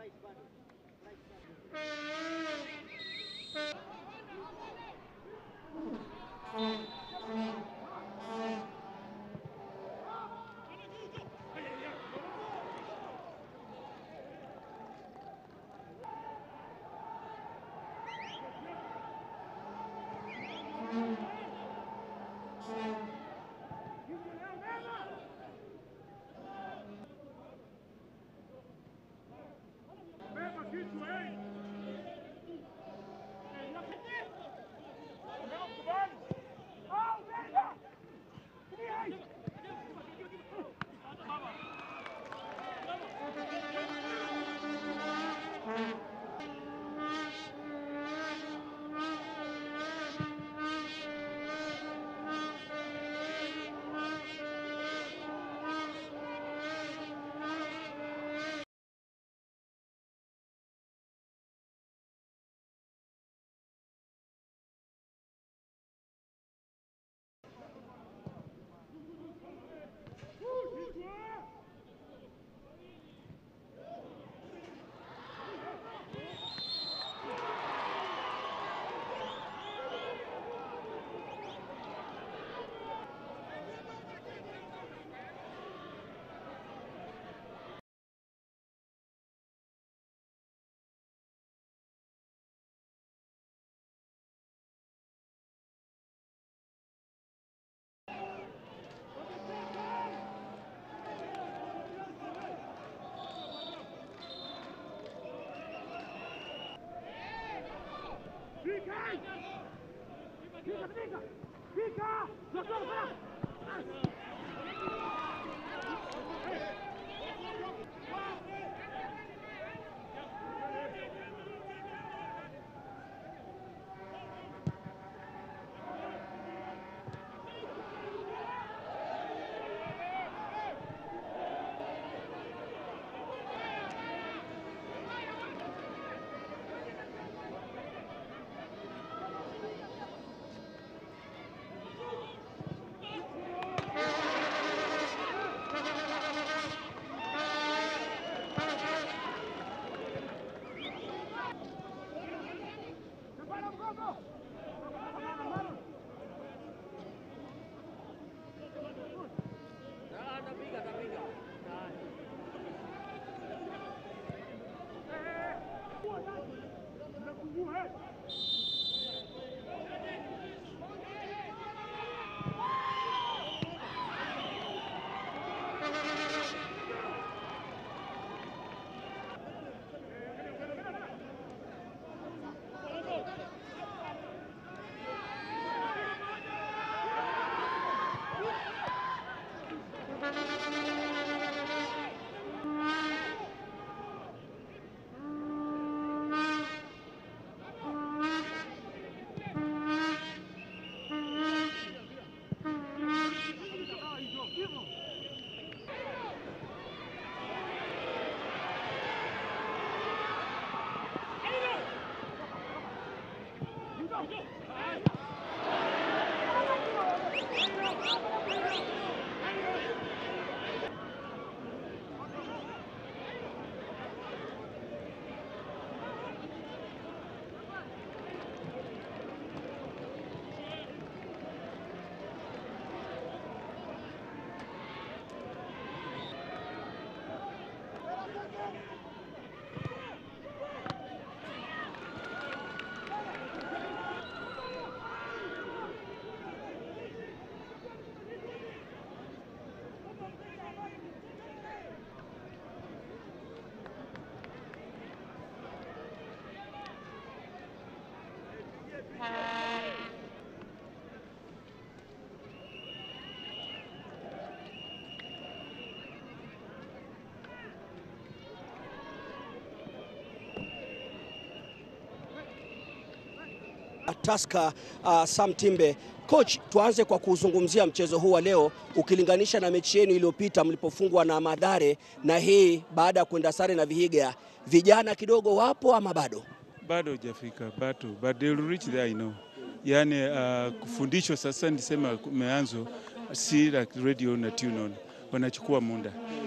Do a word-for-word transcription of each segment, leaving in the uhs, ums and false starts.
Tusker uh, Sam Timbe. Coach, tuanze kwa kuzungumzia mchezo huu wa leo ukilinganisha na mechi yenu iliyopita mlipofungwa na Madhare, na hii baada ya kwenda sare na Vihiga. Vijana kidogo wapo ama bado? Bado hujafika, bado, but they will reach there, I know. Yani uh, kufundishwa sasa nisema umeanzo si like radio na tune on, wanachukua muda.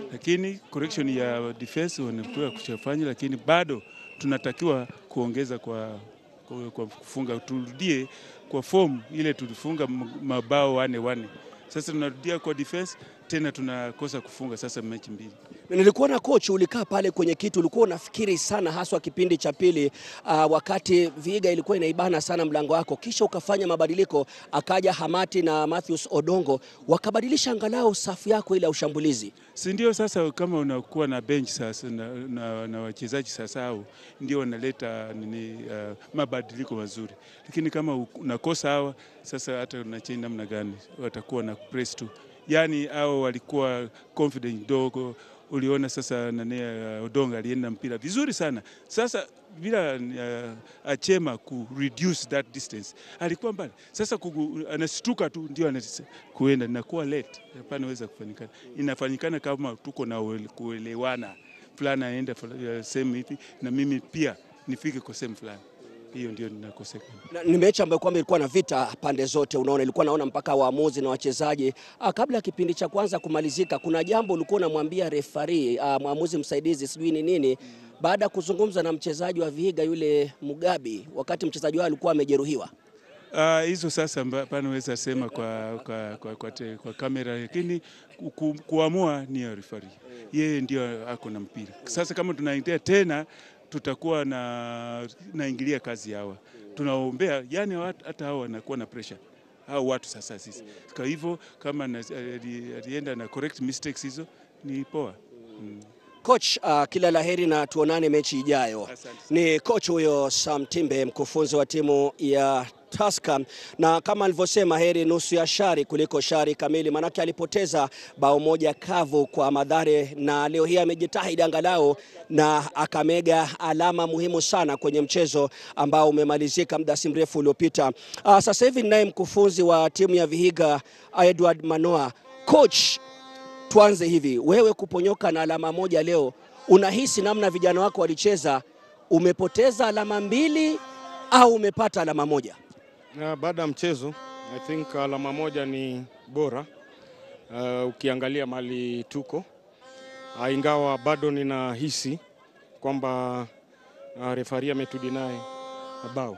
lakini correction ya defense wanatoa kuchafanya, lakini bado tunatakiwa kuongeza kwa, kwa, kwa kufunga. Turudie kwa form ile tulifunga mabao wane wane. Sasa tunarudia kwa defense tena tunakosa kufunga sasa mechi mbili. Nilikuwa na coach, ulikaa pale kwenye kitu, ulikuwa unafikiri sana haswa kipindi cha pili, uh, wakati Vihiga ilikuwa inaibana sana mlango wako, kisha ukafanya mabadiliko, akaja Hamati na Matthews Odongo wakabadilisha angalau safu yako ile ya ushambulizi. Si ndio? Sasa kama unakuwa na bench sasa na, na, na wachezaji sasa au ndio wanaleta nini uh, mabadiliko mazuri, lakini kama unakosa hawa sasa hata unachange namna gani watakuwa na press tu, yani hao walikuwa confident dogo. Uliona sasa nani uh, Odongo alienda mpira vizuri sana. Sasa bila uh, Achema ku reduce that distance alikuwa mbali. Sasa kugu, anastuka tu ndio anakuenda na kuwa late. Hapana weza kufanyikana. Inafanyikana kama tuko na kuelewana. Fulani aenda uh, same hivi na mimi pia nifike kwa same fulani. Hiyo ndio ninakoseka. Ni mechi ambayo kwamba ilikuwa na vita pande zote, unaona ilikuwa naona mpaka waamuzi na wachezaji. Ah, kabla kipindi cha kwanza kumalizika, kuna jambo ulikuwa unamwambia referee, ah, mwamuzi msaidizi sijui ni nini, baada ya kuzungumza na mchezaji wa Vihiga yule Mugabi wakati mchezaji wao alikuwa amejeruhiwa. Ah, hizo sasa panaweza sema kwa kwa kwa, kwa, te, kwa kamera, lakini ku, kuamua ni ya referee. Yeye ndio ako na mpira. Sasa kama tunaingia tena tutakuwa na naingilia kazi hawa. Tunaombea yani hata hawa wanakuwa na pressure. Hao watu sasa sisi. Kwa hivyo kama alienda na correct mistakes hizo ni poa. Mm. Coach, uh, kila laheri na tuonane mechi ijayo. Asante. Ni coach huyo Sam Timbe, mkufunzi wa timu ya Tusker, na kama alivyosema heri nusu ya shari kuliko shari kamili, manake alipoteza bao moja kavu kwa Mathare na leo hii amejitahidi angalau na akamega alama muhimu sana kwenye mchezo ambao umemalizika muda si mrefu uliopita. Uh, sasa hivi naye mkufunzi wa timu ya Vihiga Edward Manoa. Coach, tuanze hivi, wewe kuponyoka na alama moja leo, unahisi namna vijana wako walicheza, umepoteza alama mbili au umepata alama moja? Na baada ya mchezo I think alama moja ni bora uh, ukiangalia mali tuko uh, ingawa bado ninahisi kwamba uh, refaria ametudinai bao,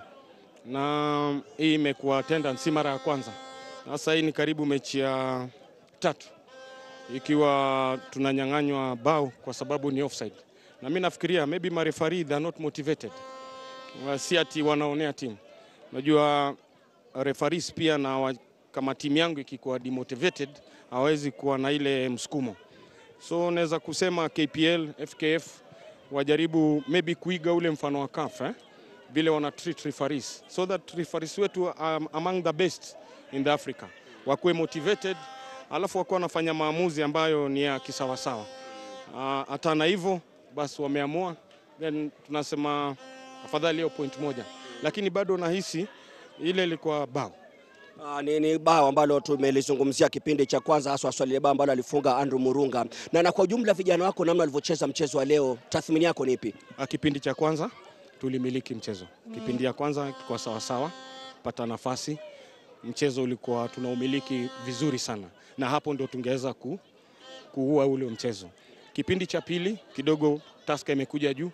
na hii imekuwa tendency mara ya kwanza. Sasa hii ni karibu mechi ya tatu ikiwa tunanyang'anywa bao kwa sababu ni offside, na mimi nafikiria maybe marefari they are not motivated, si ati wanaonea timu. Unajua referees pia na wa, kama timu yangu ikikuwa demotivated hawezi kuwa na ile msukumo. So naweza kusema K P L, F K F wajaribu maybe kuiga ule mfano wa C A F eh, vile wana treat referees, so that referees wetu um, among the best in the Africa wakuwe motivated, alafu wakuwa wanafanya maamuzi ambayo ni ya kisawasawa. Uh, hata na hivyo basi wameamua, then tunasema afadhali hiyo point moja, lakini bado nahisi ile ilikuwa bao. Uh, ni, ni bao ambalo tumelizungumzia kipindi cha kwanza, hasa swali la bao ambalo alifunga Andrew Murunga. Na, na kwa jumla vijana wako namna walivyocheza mchezo wa leo, tathmini yako ni ipi? Kipindi cha kwanza tulimiliki mchezo. Kipindi ya kwanza tulikuwa sawa sawa, pata nafasi. Mchezo ulikuwa tunaumiliki vizuri sana, na hapo ndio tungeweza ku, kuua ule mchezo. Kipindi cha pili kidogo Tusker imekuja juu,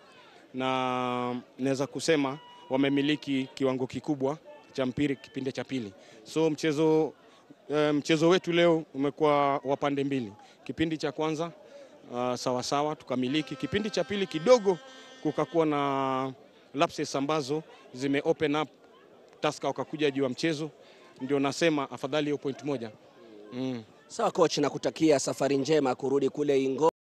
na naweza kusema wamemiliki kiwango kikubwa cha mpira kipindi cha pili. So mchezo e, mchezo wetu leo umekuwa wa pande mbili. Kipindi cha kwanza uh, sawa sawa tukamiliki. Kipindi cha pili kidogo kukakuwa na lapses ambazo zime open up, Tusker wakakuja juu ya mchezo, ndio nasema afadhali hiyo point moja. Mm. Sawa coach, nakutakia safari njema kurudi kule Ingo.